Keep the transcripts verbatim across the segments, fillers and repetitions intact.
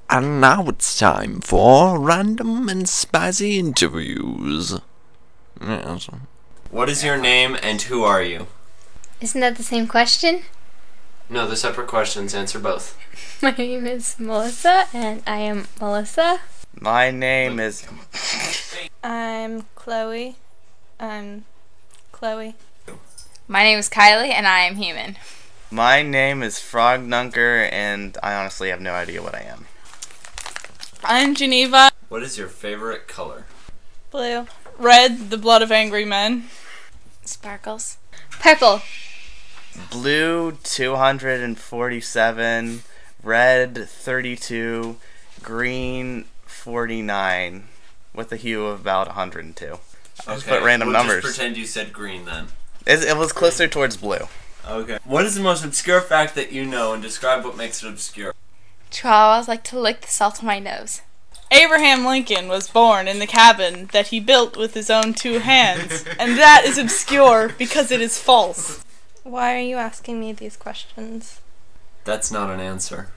And now it's time for random and spicy interviews. Yes. What is your name and who are you? Isn't that the same question? No, they're separate questions. Answer both. My name is Melissa, and I am Melissa. My name is... I'm Chloe. I'm Chloe. My name is Kylie, and I am human. My name is Frog Nunker, and I honestly have no idea what I am. I'm Geneva. What is your favorite color? Blue. Red, the blood of angry men. Sparkles. Purple. Blue, two hundred forty-seven. Red, thirty-two. Green, forty-nine. With a hue of about one hundred two. I just put random we'll numbers. Just pretend you said green then. It, it was closer towards blue. Okay. What is the most obscure fact that you know, and describe what makes it obscure? Chihuahuas like to lick the salt on my nose. Abraham Lincoln was born in the cabin that he built with his own two hands, and that is obscure because it is false. Why are you asking me these questions? That's not an answer.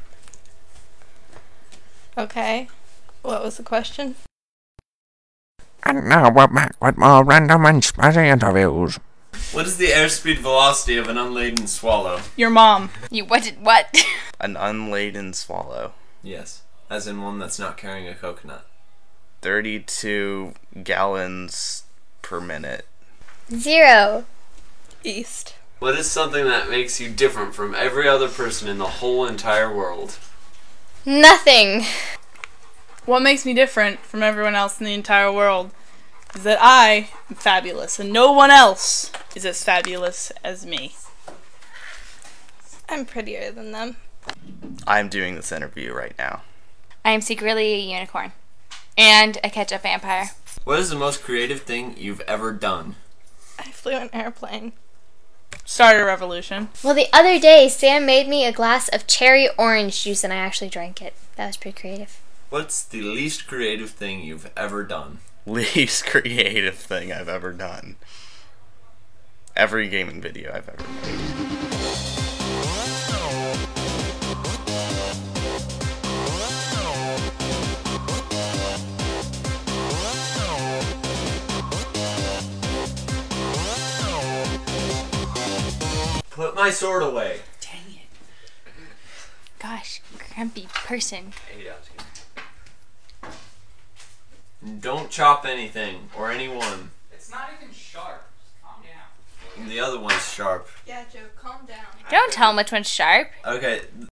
Okay. What was the question? And now we're back with more random and spicy interviews. What is the airspeed velocity of an unladen swallow? Your mom. You what did what? An unladen swallow. Yes. As in one that's not carrying a coconut. thirty-two gallons per minute. Zero. East. What is something that makes you different from every other person in the whole entire world? Nothing. What makes me different from everyone else in the entire world is that I am fabulous, and no one else is as fabulous as me. I'm prettier than them. I'm doing this interview right now. I am secretly a unicorn. And a ketchup vampire. What is the most creative thing you've ever done? I flew an airplane. Started a revolution. Well, the other day, Sam made me a glass of cherry orange juice, and I actually drank it. That was pretty creative. What's the least creative thing you've ever done? Least creative thing I've ever done. Every gaming video I've ever made. Put my sword away. Dang it. Gosh, grumpy person. Don't chop anything or anyone. It's not even sharp. Calm down. The other one's sharp. Yeah, Joe, calm down. Don't tell him which one's sharp. Okay.